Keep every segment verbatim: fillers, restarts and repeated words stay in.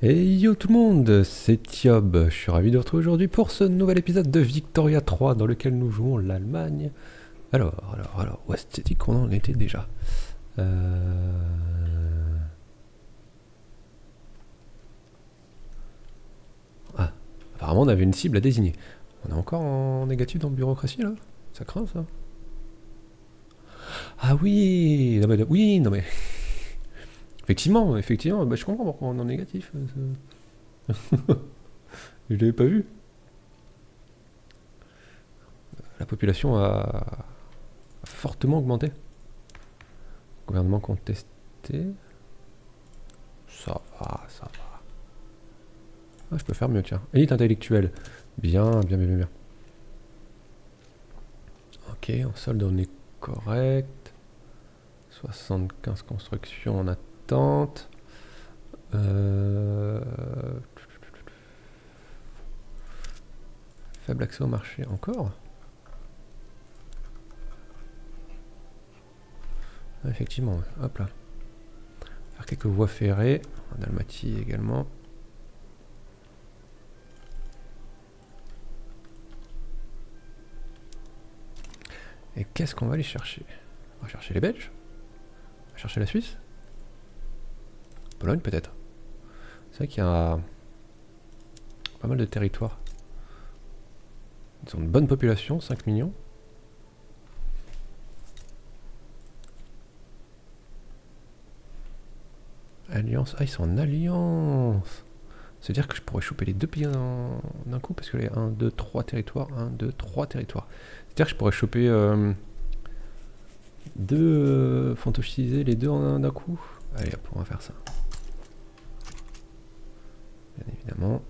Hey yo tout le monde, c'est Thiob, je suis ravi de vous retrouver aujourd'hui pour ce nouvel épisode de Victoria trois dans lequel nous jouons l'Allemagne. Alors, alors, alors, où est-ce qu'on en était déjà euh... Ah, apparemment on avait une cible à désigner. On est encore en négatif dans la bureaucratie là? Ça craint ça? Ah oui, non mais, oui, non mais... Effectivement, effectivement, bah, je comprends pourquoi on est en négatif. Je l'avais pas vu. La population a fortement augmenté. Gouvernement contesté. Ça va, ça va. Ah, je peux faire mieux, tiens. Élite intellectuelle. Bien, bien, bien, bien, bien. Ok, en solde on est correct. soixante-quinze constructions en attente. Euh... Faible accès au marché, encore? Ah, effectivement, hop là. Faire quelques voies ferrées. En Dalmatie également. Et qu'est-ce qu'on va aller chercher? On va chercher les Belges? On va chercher la Suisse? Pologne peut-être? C'est vrai qu'il y a pas mal de territoires. Ils ont une bonne population, cinq millions. Alliance. Ah, ils sont en alliance. C'est-à-dire que je pourrais choper les deux pays d'un coup, parce que les un, deux, trois territoires, un, deux, trois territoires. C'est-à-dire que je pourrais choper euh, deux, euh, fantochiser les deux en d'un coup. Allez, hop, on va faire ça. Bien évidemment.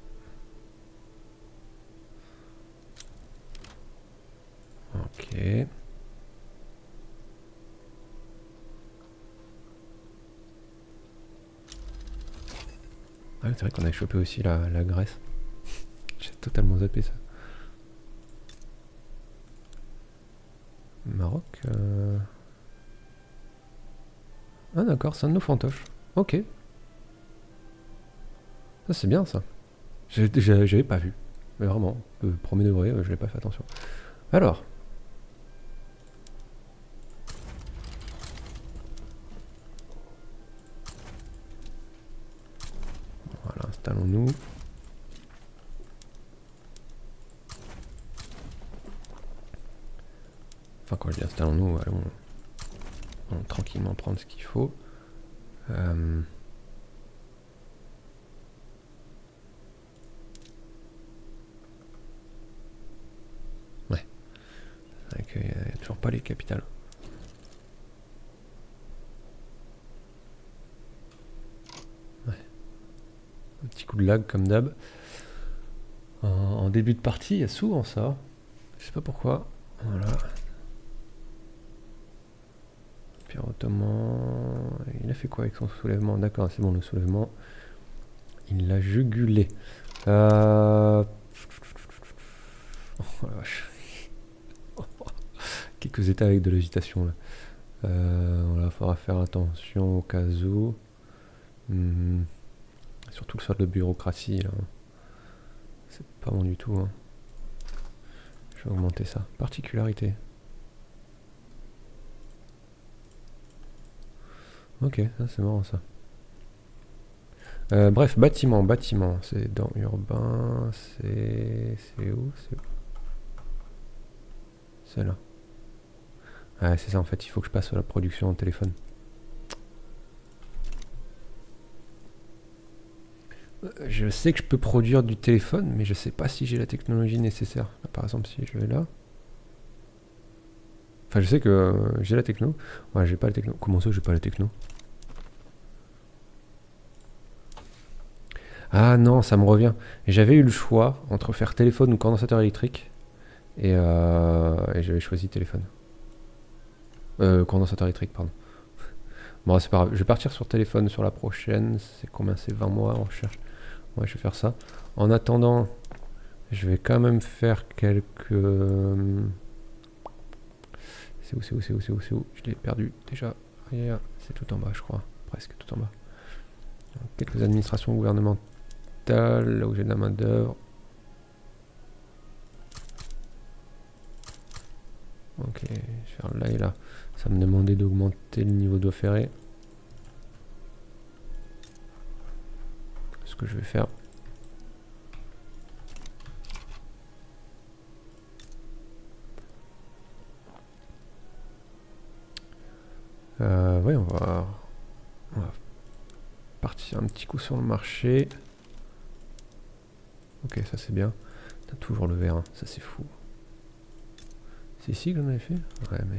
Ok. Ah, c'est vrai qu'on avait chopé aussi la, la Grèce. J'ai totalement zappé ça. Maroc. Euh... Ah d'accord, c'est un de nos fantoches. Ok. Ça c'est bien ça. J'avais pas vu. Mais vraiment, le premier degré, je n'ai pas fait attention. Alors. Voilà, installons-nous. Enfin, quand je dis installons-nous, allons, allons tranquillement prendre ce qu'il faut. Euh... Ouais. C'est vrai qu'il n'y a toujours pas les capitales. Ouais. Un petit coup de lag comme d'hab. En, en début de partie, il y a souvent ça. Je sais pas pourquoi. Voilà. Empire ottoman. Il a fait quoi avec son soulèvement? D'accord, c'est bon, le soulèvement. Il l'a jugulé. Euh... Oh la vache. Quelques états avec de l'agitation là. Euh, voilà, faudra faire attention au cas où. Hum, surtout le sort de bureaucratie là. C'est pas bon du tout. Hein. Je vais augmenter ça. Particularité. Ok, ça c'est marrant ça. Euh, bref, bâtiment, bâtiment. C'est dans urbain. C'est. C'est où? C'est où? C'est là. Ouais, c'est ça en fait, il faut que je passe à la production en téléphone. Je sais que je peux produire du téléphone, mais je sais pas si j'ai la technologie nécessaire. Là, par exemple, si je vais là. Enfin, je sais que euh, j'ai la techno. Ouais, j'ai pas la techno. Comment ça, j'ai pas la techno? Ah non, ça me revient. J'avais eu le choix entre faire téléphone ou condensateur électrique. Et, euh, et j'avais choisi téléphone. Euh, condensateur électrique, pardon. Bon, c'est pas grave. Je vais partir sur téléphone sur la prochaine. C'est combien? C'est vingt mois, on recherche. Ouais, je vais faire ça. En attendant, je vais quand même faire quelques... C'est où, c'est où, c'est où, c'est où, c'est où? Je l'ai perdu déjà. C'est tout en bas, je crois. Presque tout en bas. quelques administrations gouvernementales, là où j'ai de la main d'œuvre. Ok, je vais faire là et là. Ça me demandait d'augmenter le niveau d'eau ferrée. Ce que je vais faire. Euh, ouais, on va, on va partir un petit coup sur le marché. Ok, ça c'est bien. T'as toujours le vert, hein. Ça c'est fou. C'est ici que j'en avais fait? Ouais, mais...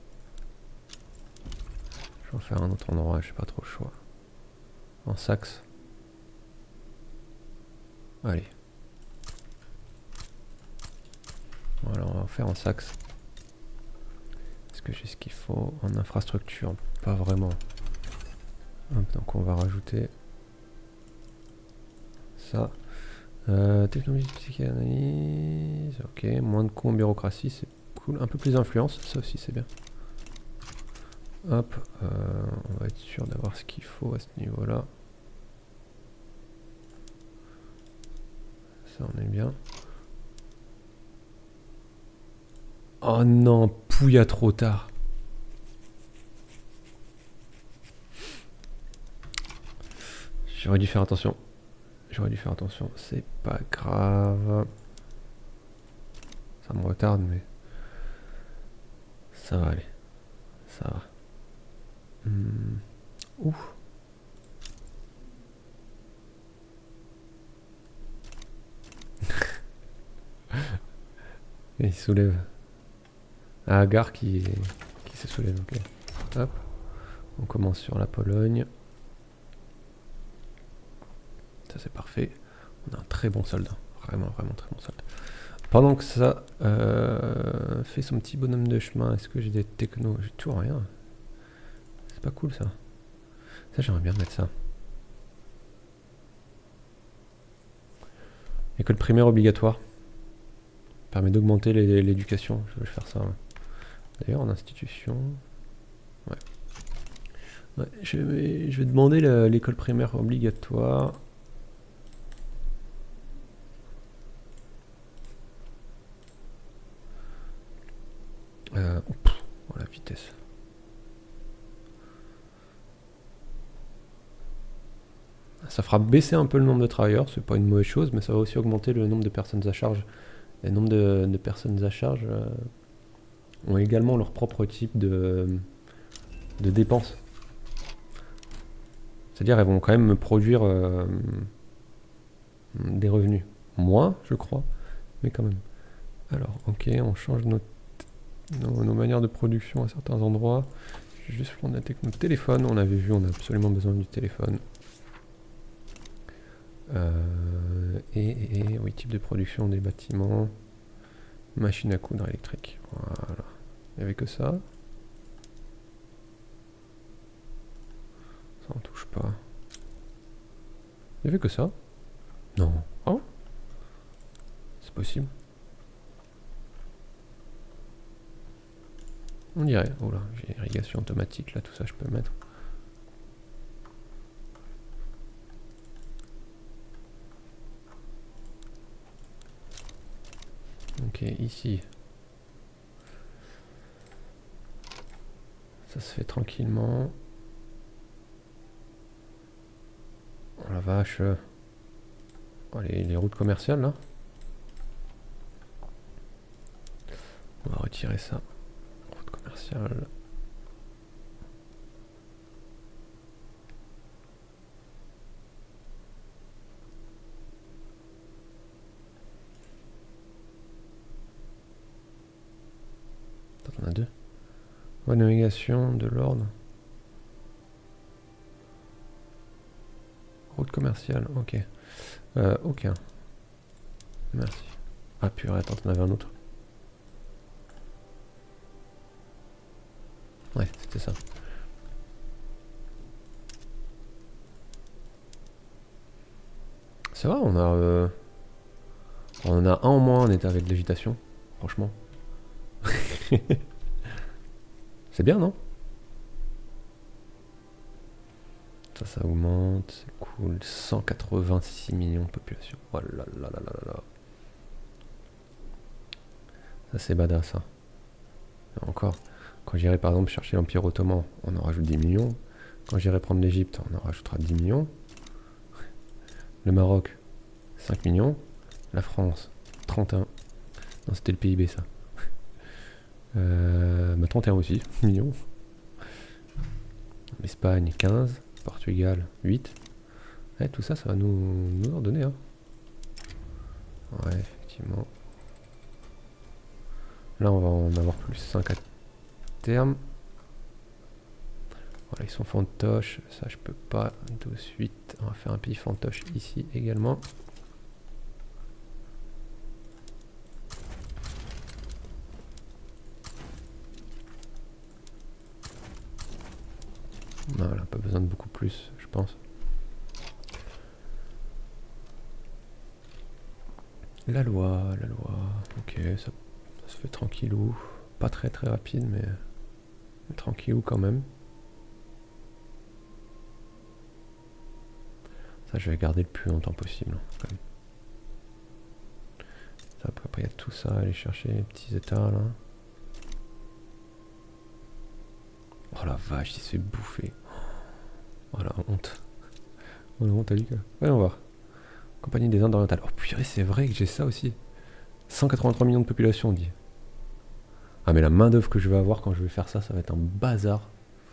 Je vais en faire un autre endroit, j'ai pas trop le choix. En Saxe. Allez. Voilà, on va en faire en Saxe. Est-ce que j'ai ce qu'il faut en infrastructure? Pas vraiment. Hop, donc on va rajouter ça. Euh, technologie psychanalyse. Ok, moins de coûts en bureaucratie, c'est cool. Un peu plus d'influence, ça aussi c'est bien. Hop, euh, on va être sûr d'avoir ce qu'il faut à ce niveau-là. Ça, on est bien. Oh non, pouilla trop tard. J'aurais dû faire attention. J'aurais dû faire attention. C'est pas grave. Ça me retarde, mais... Ça va aller. Ça va. Hum. Ouf. Et il soulève. Ah, Gare qui, qui se soulève. Ok. Hop. On commence sur la Pologne. Ça c'est parfait. On a un très bon soldat. Vraiment, vraiment très bon soldat. Pendant que ça euh, fait son petit bonhomme de chemin, est-ce que j'ai des technos? J'ai toujours rien. C'est pas cool ça. Ça j'aimerais bien mettre ça. École primaire obligatoire. Permet d'augmenter l'éducation. Je vais faire ça. D'ailleurs en institution. Ouais. Ouais, je, vais, je vais demander l'école primaire obligatoire. Euh, oh, la vitesse. Ça fera baisser un peu le nombre de travailleurs, c'est pas une mauvaise chose, mais ça va aussi augmenter le nombre de personnes à charge. Le nombre de, de personnes à charge euh, ont également leur propre type de, de dépenses. C'est-à-dire elles vont quand même me produire euh, des revenus. Moins, je crois, mais quand même. Alors, ok, on change nos, nos, nos manières de production à certains endroits. Je vais juste prendre la techno téléphone. On avait vu, on a absolument besoin du téléphone. Euh, et, et, et oui, type de production des bâtiments. Machine à coudre électrique. Voilà. Il n'y avait que ça. Ça on touche pas. Il n'y avait que ça? Non. Oh, c'est possible. On dirait. Oh là, j'ai irrigation automatique là, tout ça je peux mettre. Ok, ici. Ça se fait tranquillement. Oh la vache. Oh, les, les routes commerciales là. On va retirer ça. Route commerciale. Attends, on a deux. Voie de navigation, de l'ordre. Route commerciale, ok. Euh, aucun. Merci. Ah purée, attends, t'en avais un autre. Ouais, c'était ça. C'est vrai, on a... Euh, on a un en moins en état avec végétation. Franchement. C'est bien, non? Ça, ça augmente, c'est cool. cent quatre-vingt-six millions de population. Oh là là là là là là. Ça, c'est badass, ça. Et encore, quand j'irai par exemple chercher l'Empire Ottoman, on en rajoute dix millions. Quand j'irai prendre l'Égypte, on en rajoutera dix millions. Le Maroc, cinq millions. La France, trente et un. Non, c'était le P I B, ça. Euh, bah trente et un aussi, millions. L'Espagne, quinze. Portugal, huit. Ouais, tout ça, ça va nous, nous en donner. Hein. Ouais, effectivement. Là, on va en avoir plus cinq à terme. Voilà, ils sont fantoches. Ça, je peux pas de suite. On va faire un pays fantoche ici également. Voilà, pas besoin de beaucoup plus, je pense. La loi, la loi. Ok, ça, ça se fait tranquillou. Pas très très rapide, mais, mais tranquillou quand même. Ça, je vais garder le plus longtemps possible. Quand même. Ça, après, il y a tout ça, aller chercher les petits états là. Oh la vache, il s'est bouffé. Oh la honte. Oh la honte, t'as dit quoi? Voyons voir. Compagnie des Indes orientales. Oh purée, c'est vrai que j'ai ça aussi. cent quatre-vingt-trois millions de population, on dit. Ah mais la main d'œuvre que je vais avoir quand je vais faire ça, ça va être un bazar.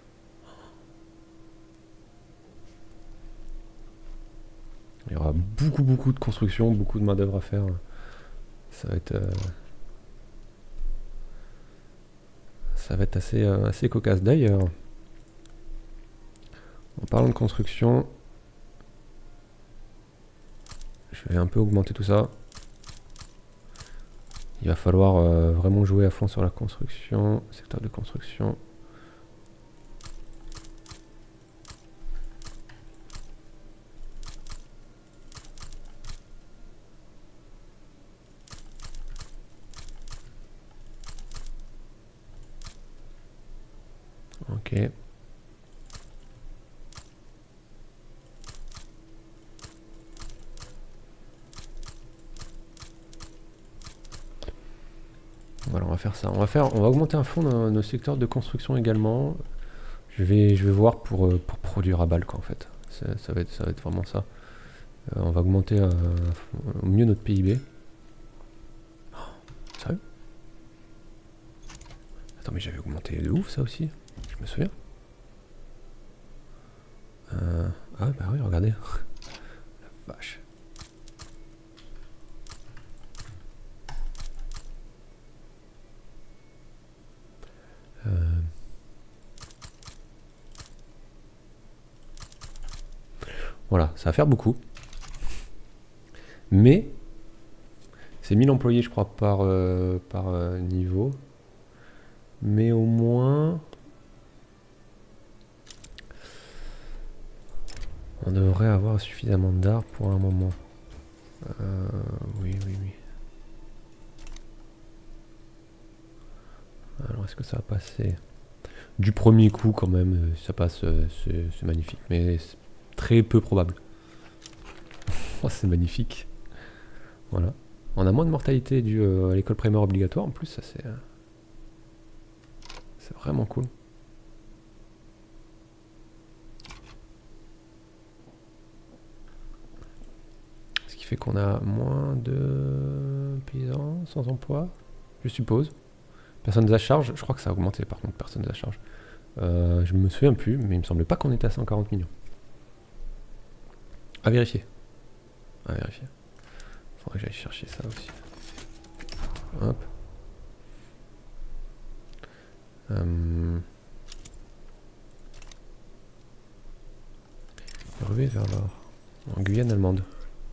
Il y aura beaucoup beaucoup de construction, beaucoup de main d'œuvre à faire. Ça va être... Euh... Ça va être assez, euh, assez cocasse. D'ailleurs, en parlant de construction, je vais un peu augmenter tout ça. Il va falloir euh, vraiment jouer à fond sur la construction, secteur de construction. Ok. Voilà, on va faire ça. On va faire, on va augmenter à fond nos, nos secteurs de construction également. Je vais, je vais voir pour, euh, pour produire à balle quoi en fait. Ça, ça, va être, ça va être vraiment ça. Euh, on va augmenter euh, au mieux notre P I B. Oh, sérieux? Attends mais j'avais augmenté de ouf ça aussi. Je me souviens. Euh, ah bah oui regardez. La vache. Euh... Voilà, ça va faire beaucoup. Mais c'est mille employés je crois par, euh, par euh, niveau. Mais au moins on devrait avoir suffisamment d'art pour un moment. Euh, oui, oui, oui. Alors est-ce que ça va passer? Du premier coup quand même, ça passe, c'est magnifique. Mais c'est très peu probable. Oh, c'est magnifique. Voilà. On a moins de mortalité due euh, à l'école primaire obligatoire en plus, ça c'est... Euh, c'est vraiment cool. Ce qui fait qu'on a moins de paysans sans emploi, je suppose. Personnes à charge, je crois que ça a augmenté par contre, personnes à charge. Euh, je me souviens plus, mais il me semblait pas qu'on était à cent quarante millions. À vérifier. À vérifier. Faudrait que j'aille chercher ça aussi. Hop. Euh... Ruée vers l'or. En Guyane allemande.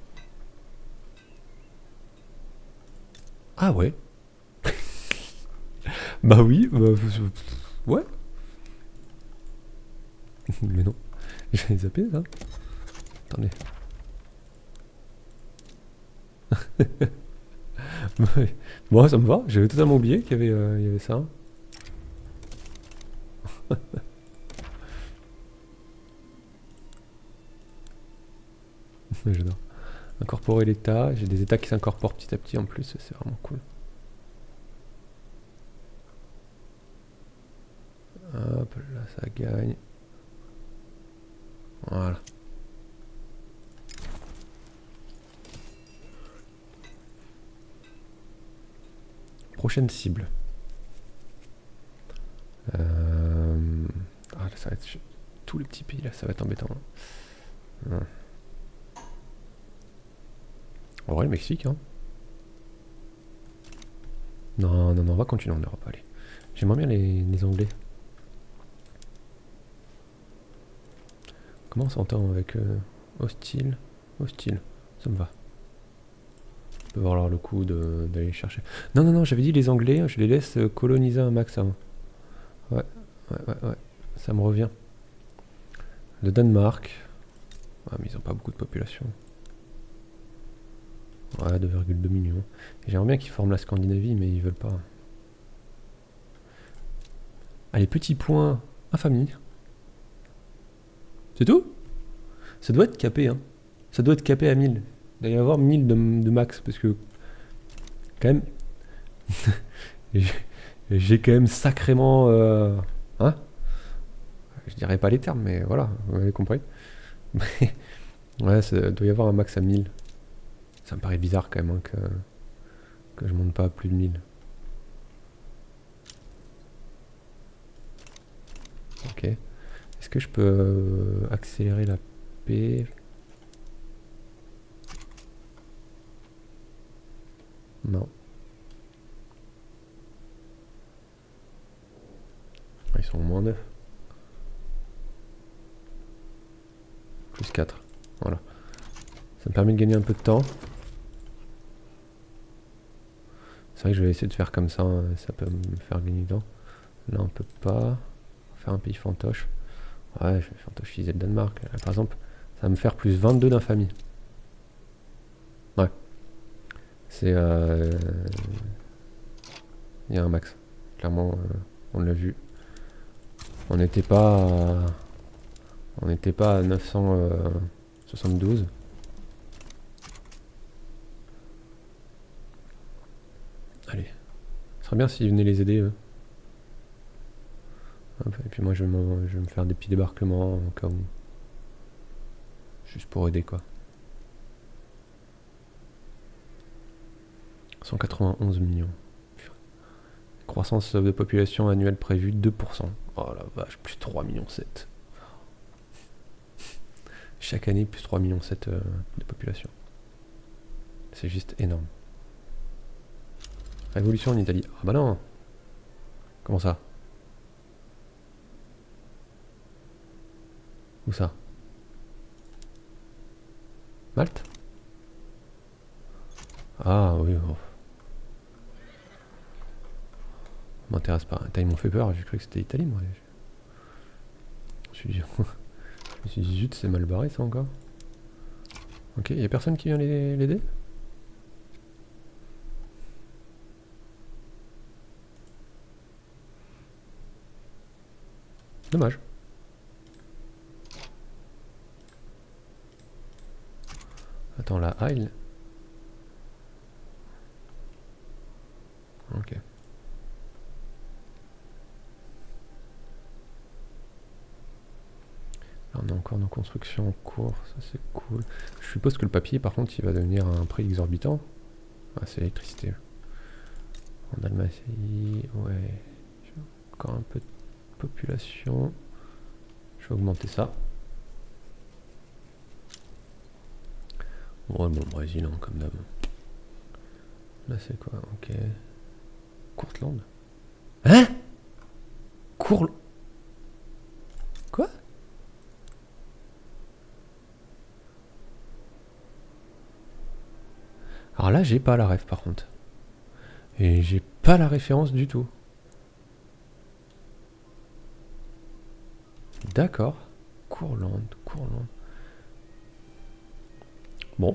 Ah ouais. Bah oui, bah, ouais. Mais non. J'ai zappé ça. Attendez. Bon, ça me va. J'avais totalement oublié qu'il y avait, euh, il y avait ça. J'adore. Incorporer l'état. J'ai des états qui s'incorporent petit à petit en plus. C'est vraiment cool. Hop, là ça gagne. Voilà. Prochaine cible. Euh... Ah, là, ça va être... Tous les petits pays là, ça va être embêtant. Hein. En vrai, le Mexique, hein. Non, non, non, on va continuer en Europe, allez. J'aimerais bien les, les Anglais. Comment on s'entend avec euh, hostile? Hostile, ça me va. On peut avoir le coup d'aller les chercher. Non, non, non, j'avais dit les Anglais, je les laisse coloniser un max avant. Ouais, ouais, ouais, ouais, ça me revient. Le Danemark. Ah, mais ils ont pas beaucoup de population. Ouais, deux virgule deux millions. J'aimerais bien qu'ils forment la Scandinavie, mais ils veulent pas. Allez, petit point infamie. C'est tout? Ça doit être capé, hein. Ça doit être capé à mille. Il doit y avoir mille de, de max, parce que... Quand même... J'ai quand même sacrément... Euh, hein? Je dirais pas les termes, mais voilà, vous avez compris. Ouais, ça doit y avoir un max à mille. Ça me paraît bizarre quand même hein, que, que je monte pas à plus de mille. Ok. Est-ce que je peux euh, accélérer la paix? Non. Ils sont au moins neuf. Plus quatre. Voilà. Ça me permet de gagner un peu de temps. C'est vrai que je vais essayer de faire comme ça, hein, ça peut me faire gagner du temps. Là on peut pas. Faire un pays fantoche. Ouais, je vais fantochiser le Danemark. Là, par exemple, ça va me faire plus vingt-deux d'infamie. Ouais. C'est... Euh... Il y a un max. Clairement, euh, on l'a vu. On n'était pas... À... On n'était pas à neuf cent soixante-douze. Allez. Ce serait bien s'ils venaient les aider, eux. Hop, et puis moi, je vais, je vais me faire des petits débarquements au cas où. Juste pour aider, quoi. cent quatre-vingt-onze millions. Croissance de population annuelle prévue deux pour cent. Oh la vache, plus trois virgule sept millions. Chaque année, plus trois virgule sept millions euh, de population. C'est juste énorme. Révolution en Italie. Ah bah non. Comment ça? Où ça? Malte? Ah oui. Oh. M'intéresse pas. Ils m'ont fait peur, j'ai cru que c'était Italie moi. Je me suis dit, je me suis dit zut, c'est mal barré ça encore. Ok, y a personne qui vient l'aider? Dommage. Attends, la Heil. Ok. Là, on a encore nos constructions en cours, ça c'est cool. Je suppose que le papier, par contre, il va devenir un prix exorbitant. Ah, c'est l'électricité. En Dalmatie, ouais. Encore un peu de population. Je vais augmenter ça. Ouais, bon, le Brésil, hein, comme d'hab. Là, c'est quoi? Ok. Courtland. Hein? Courl... Quoi? Alors là, j'ai pas la ref, par contre. Et j'ai pas la référence du tout. D'accord. Courland, Courland. Bon.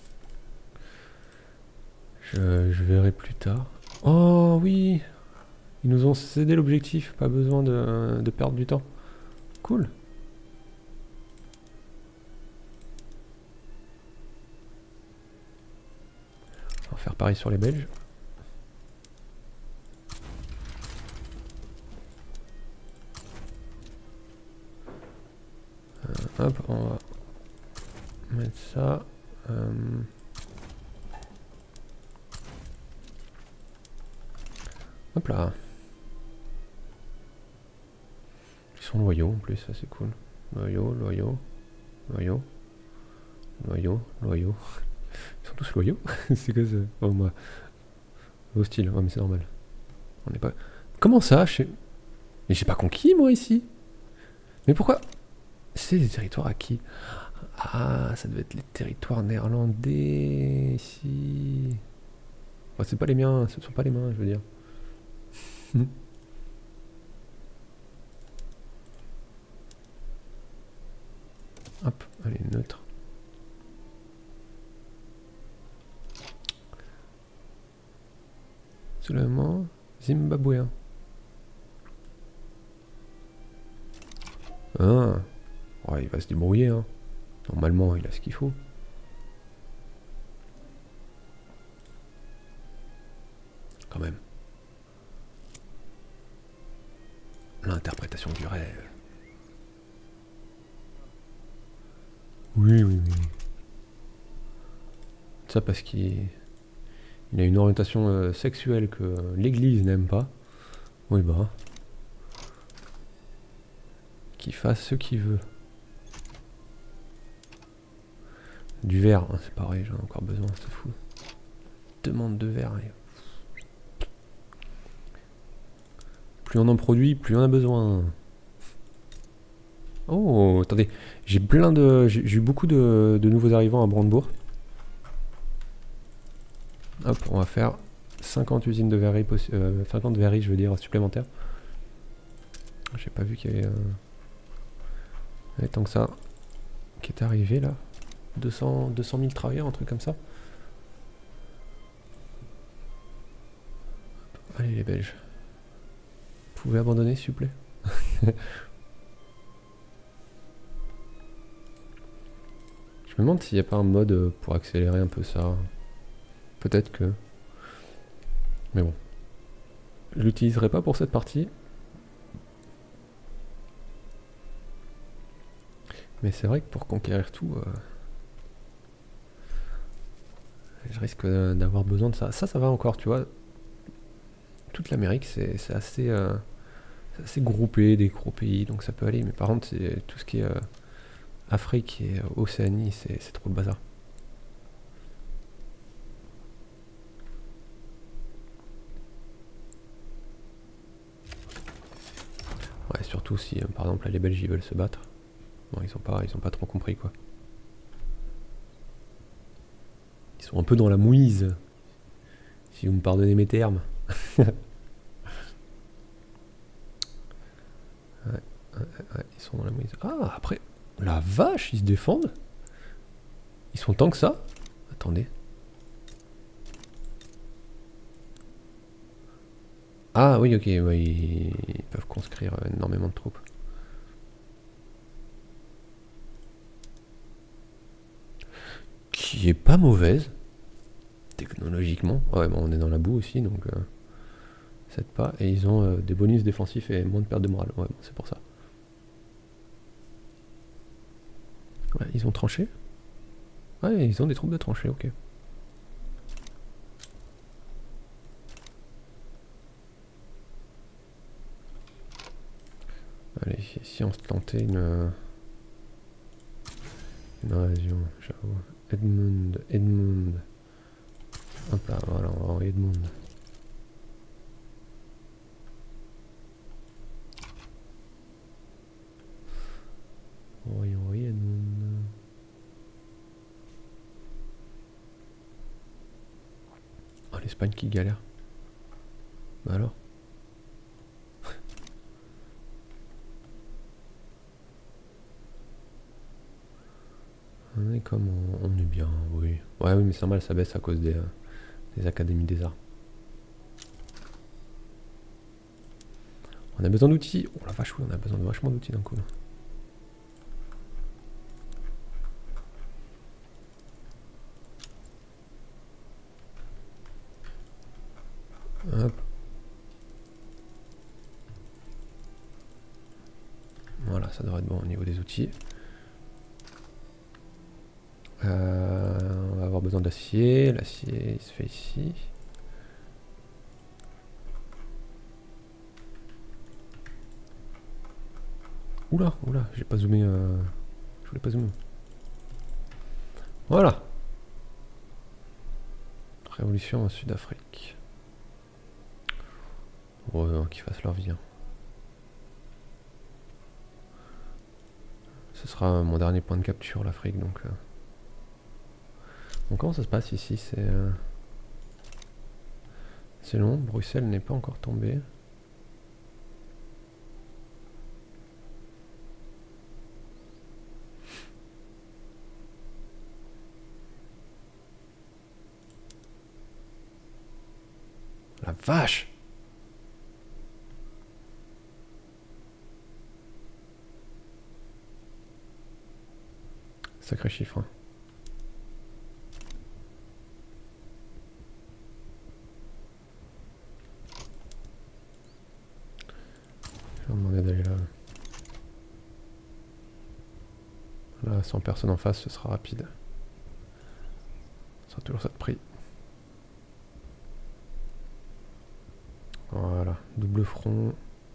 Je, je verrai plus tard. Oh oui! Ils nous ont cédé l'objectif, pas besoin de, de perdre du temps. Cool. faire pareil sur les Belges. Euh, hop, on va mettre ça. Euh, hop là. Ils sont loyaux en plus, ça c'est cool. Loyaux, loyaux, loyaux, loyaux, loyaux. Ils sont tous loyaux. C'est quoi ça? Oh, moi. Hostile, oh, mais c'est normal. On n'est pas. Comment ça? Je... Mais j'ai pas conquis moi ici. Mais pourquoi? C'est des territoires à qui? Ah, ça devait être les territoires néerlandais ici. Oh, c'est pas les miens, ce sont pas les miens, je veux dire. Hop, allez, neutre. Soulèvement zimbabwéen. Ah, ouais, il va se débrouiller, hein. Normalement, il a ce qu'il faut. Quand même. L'interprétation du rêve. Oui, oui, oui. Ça parce qu'il il a une orientation euh, sexuelle que l'Église n'aime pas. Oui, bah. Qu'il fasse ce qu'il veut. Du verre, hein, c'est pareil, j'en ai encore besoin, c'est fou. Demande de verre. Allez. Plus on en produit, plus on a besoin. Oh, attendez, j'ai plein de, j'ai eu beaucoup de, de nouveaux arrivants à Brandebourg. Hop, on va faire cinquante usines de verrerie, euh, cinquante verreries, je veux dire, supplémentaires. J'ai pas vu qu'il y avait, euh... tant que ça, qui est arrivé là. deux cents mille travailleurs, un truc comme ça. Allez les Belges. Vous pouvez abandonner s'il vous plaît. Je me demande s'il n'y a pas un mode pour accélérer un peu ça. Peut-être que... Mais bon. Je l'utiliserai pas pour cette partie. Mais c'est vrai que pour conquérir tout... Euh... je risque d'avoir besoin de ça. Ça, ça va encore, tu vois. Toute l'Amérique, c'est assez, euh, assez groupé, des gros pays, donc ça peut aller. Mais par contre, c'est tout ce qui est euh, Afrique et euh, Océanie, c'est trop le bazar. Ouais, surtout si, euh, par exemple, là, les Belges, ils veulent se battre. Bon, ils ont pas, ils ont pas trop compris, quoi. Ils sont un peu dans la mouise. Si vous me pardonnez mes termes. Ouais, ouais, ouais, ils sont dans la mouise. Ah, après, la vache, ils se défendent. Ils sont tant que ça. Attendez. Ah oui, ok, ouais, ils, ils peuvent conscrire énormément de troupes. Qui est pas mauvaise, technologiquement. Ouais, bon, on est dans la boue aussi, donc... Euh, ça aide pas. Et ils ont euh, des bonus défensifs et moins de perte de morale. Ouais, bon, c'est pour ça. Ouais, ils ont tranché. Ouais, ils ont des troupes de tranchées, ok. Allez, si on se tentait une... Une invasion, j'avoue. Edmund, Edmund. Hop là, voilà, on va envoyer Edmund. Envoyez, envoyez Edmund. Oh, l'Espagne qui galère. Bah alors. On est comme on, on est bien, oui. Ouais, oui, mais c'est normal, ça baisse à cause des, euh, des académies des arts. On a besoin d'outils. Oh la vache, oui, on a besoin de vachement d'outils d'un coup. Hop. Voilà, ça devrait être bon au niveau des outils. Euh, on va avoir besoin d'acier. L'acier, il se fait ici. Oula, oula, j'ai pas zoomé. Euh... Je voulais pas zoomer. Voilà. Révolution en Sud-Afrique. Oh, euh, qu'ils fassent leur vie. Hein. Ce sera mon dernier point de capture, l'Afrique. Donc, euh... donc, comment ça se passe ici? C'est euh... c'est long. Bruxelles n'est pas encore tombé. La vache! Sacré chiffre. Hein. Je vais demander d'aller là. Là, sans personne en face, ce sera rapide. Ce sera toujours ça de prix. Voilà, double front.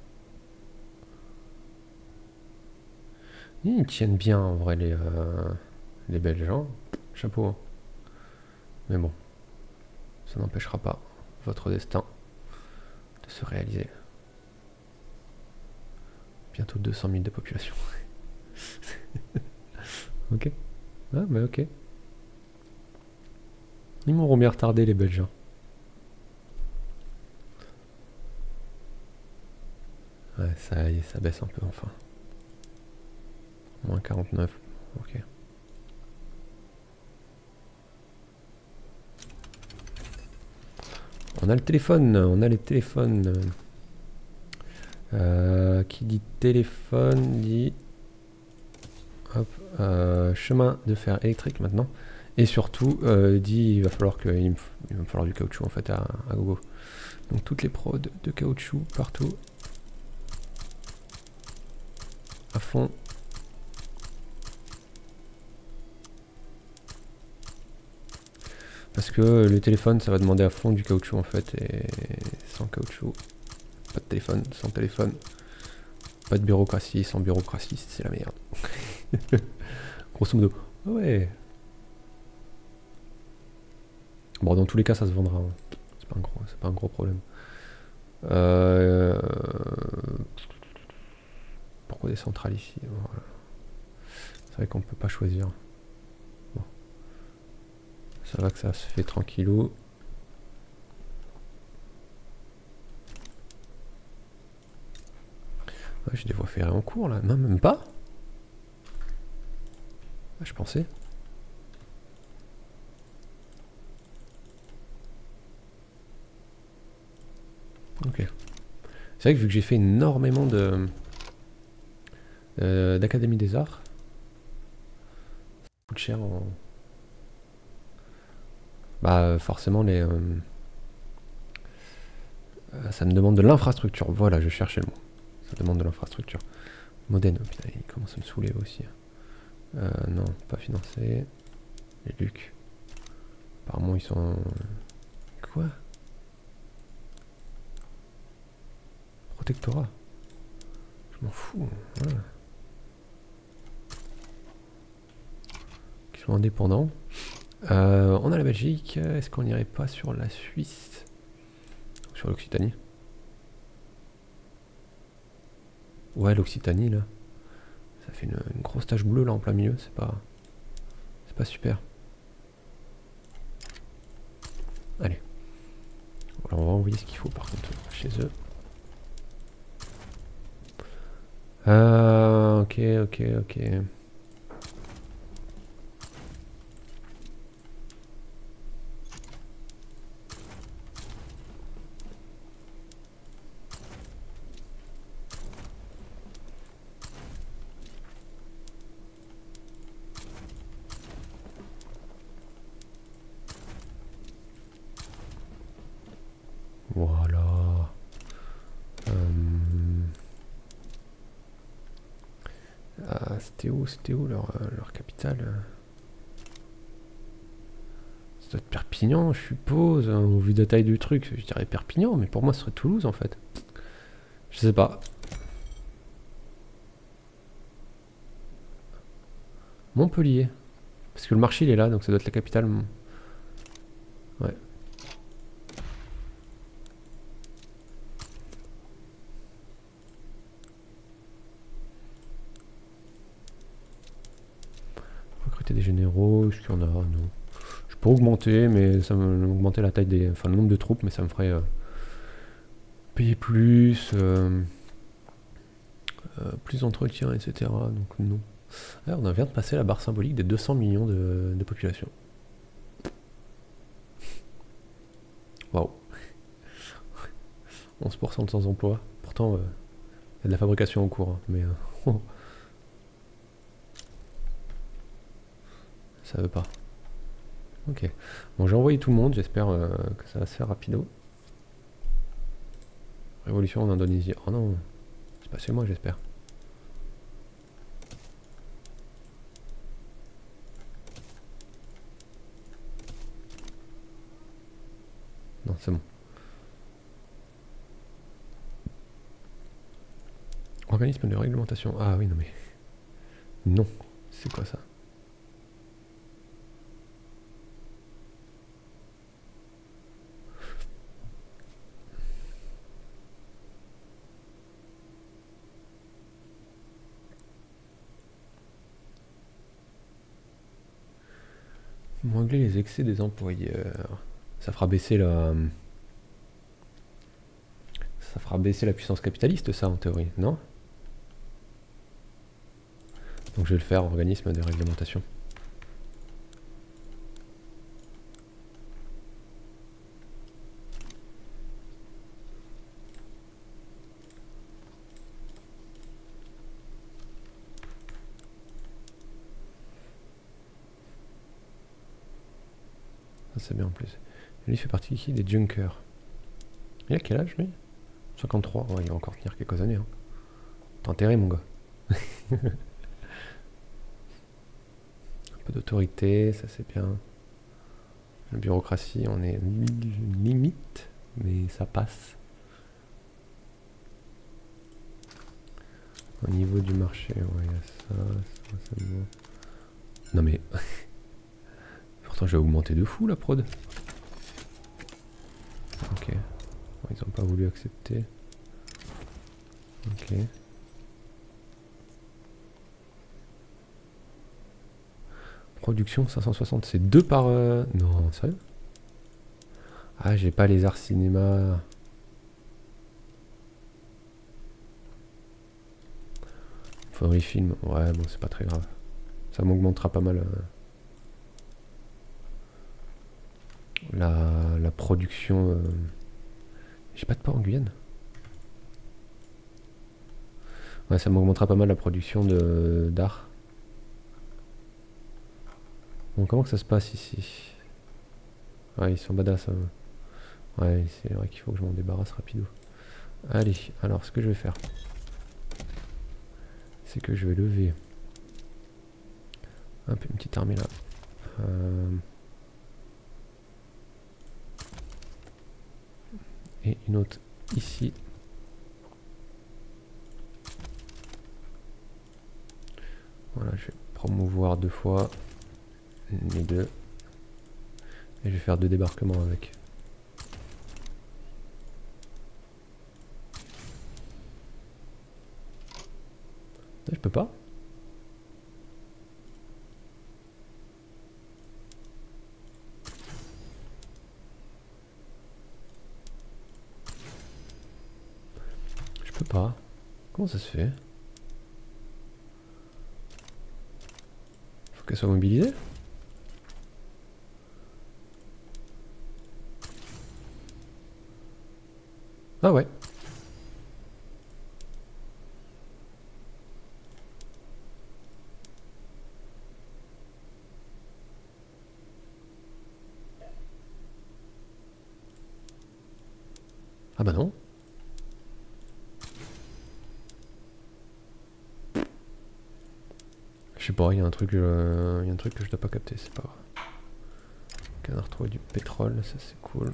Ils tiennent bien en vrai les, euh, les Belges. Hein. Chapeau. Hein. Mais bon, ça n'empêchera pas votre destin de se réaliser. Bientôt deux cent mille de population. Ok. Ah, mais ok. Ils m'auront bien retardé les Belges. Hein. Ouais, ça y est, ça baisse un peu enfin. Moins quarante-neuf. Ok. On a le téléphone, on a les téléphones. Euh, qui dit téléphone dit hop, euh, chemin de fer électrique maintenant. Et surtout euh, dit il va falloir que il, me, il va me falloir du caoutchouc en fait à, à gogo. Donc toutes les prods de caoutchouc partout. À fond. Parce que le téléphone ça va demander à fond du caoutchouc en fait et sans caoutchouc. Pas de téléphone, sans téléphone. Pas de bureaucratie, sans bureaucratie, c'est la merde. Grosso modo. Ouais. Bon, dans tous les cas, ça se vendra. Hein. C'est pas un gros, c'est pas un gros problème. Euh... Pourquoi des centrales ici? Voilà. C'est vrai qu'on peut pas choisir. Bon. Ça va que ça se fait tranquillou. Ouais, j'ai des voies ferrées en cours là. Non, même pas. Ah, je pensais. Ok. C'est vrai que vu que j'ai fait énormément de euh, d'Académie des Arts, ça coûte cher en... Bah forcément les... Euh, ça me demande de l'infrastructure. Voilà, je cherchais le mot. Ça demande de l'infrastructure. Modène, oh, putain, il commence à me saouler aussi. Euh, non, pas financé. Les Lucs. Apparemment ils sont... Quoi? Protectorat. Je m'en fous. Voilà. Qui sont indépendants. Euh, on a la Belgique. Est-ce qu'on n'irait pas sur la Suisse? Sur l'Occitanie? Ouais, l'Occitanie là. Ça fait une, une grosse tache bleue là en plein milieu. C'est pas... C'est pas super. Allez. Alors on va envoyer ce qu'il faut par contre chez eux. Euh, ok, ok, ok. Voilà. C'était où, c'était où leur, euh, leur capitale? Ça doit être Perpignan, je suppose, hein, au vu de la taille du truc. Je dirais Perpignan, mais pour moi, ce serait Toulouse, en fait. Je sais pas. Montpellier. Parce que le marché, il est là, donc ça doit être la capitale. Ouais. Recruter des généraux, est-ce qu'il y en a? Non. Je peux augmenter, mais ça me augmenter la taille des. Enfin, le nombre de troupes, mais ça me ferait euh, payer plus. Euh, euh, plus d'entretien, et cetera. Donc, non. Ah, on vient de passer la barre symbolique des deux cents millions de, de population. Waouh. onze pour cent de sans emploi. Pourtant, il euh, y a de la fabrication en cours, hein, mais euh, ça veut pas. Ok. Bon, j'ai envoyé tout le monde, j'espère euh, que ça va se faire rapido. Révolution en Indonésie. Oh non, c'est pas chez moi, j'espère. Non, c'est bon. Organisme de réglementation. Ah oui, non mais... Non, c'est quoi ça? Régler les excès des employeurs. Ça fera baisser la... Ça fera baisser la puissance capitaliste, ça, en théorie, non? Donc je vais le faire, organisme de réglementation. Ça c'est bien en plus. Et lui fait partie ici des junkers. Il a quel âge lui? cinquante-trois, ouais, il va encore tenir quelques années. Hein. T'es enterré mon gars. Un peu d'autorité, ça c'est bien. La bureaucratie, on est limite, mais ça passe. Au niveau du marché, ouais, il y a ça, ça, ça me va. Non mais... Pourtant j'ai augmenté de fou la prod. Ok. Bon, ils ont pas voulu accepter. Ok. Production cinq cent soixante, c'est deux par... Euh... Non, sérieux? Ah, j'ai pas les arts cinéma. Faudrait film. Ouais, bon, c'est pas très grave. Ça m'augmentera pas mal. Euh... La, la production... Euh... J'ai pas de port en Guyane. Ouais, ça m'augmentera pas mal la production de d'art. Bon, comment que ça se passe ici? Ouais, ils sont badass. Hein. Ouais, c'est vrai qu'il faut que je m'en débarrasse rapido. Allez, alors ce que je vais faire, c'est que je vais lever un peu une petite armée là. Euh... Et une autre ici. Voilà, je vais promouvoir deux fois les deux. Et je vais faire deux débarquements avec. Je peux pas. Je peux pas. Comment ça se fait? Faut qu'elle soit mobilisée? Ah ouais. Ah bah non. Je sais pas, il y a un truc, euh, il y a un truc que je dois pas capter, c'est pas grave. Ok, on a retrouvé du pétrole, ça c'est cool.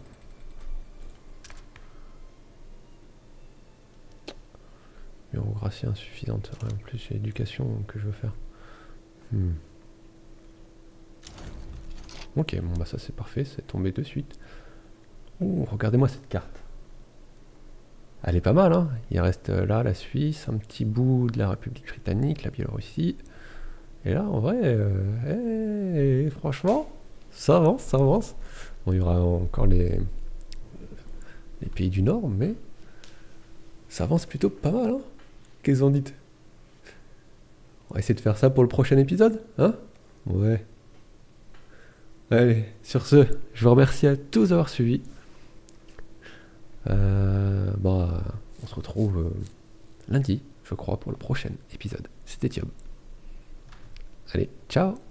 Bureaucratie insuffisante. Ouais, en plus, c'est l'éducation que je veux faire. Hmm. Ok, bon bah ça c'est parfait, c'est tombé de suite. Ouh, regardez-moi cette carte. Elle est pas mal, hein. Il reste là la Suisse, un petit bout de la République britannique, la Biélorussie. Et là, en vrai, euh, hey, franchement, ça avance, ça avance. Bon, il y aura encore les, les pays du Nord, mais ça avance plutôt pas mal, hein. Qu'est-ce que vous en dites? On va essayer de faire ça pour le prochain épisode, hein? Ouais. Allez, sur ce, je vous remercie à tous d'avoir suivi. Euh, bah, on se retrouve euh, lundi, je crois, pour le prochain épisode. C'était Thiob. Allez, ciao!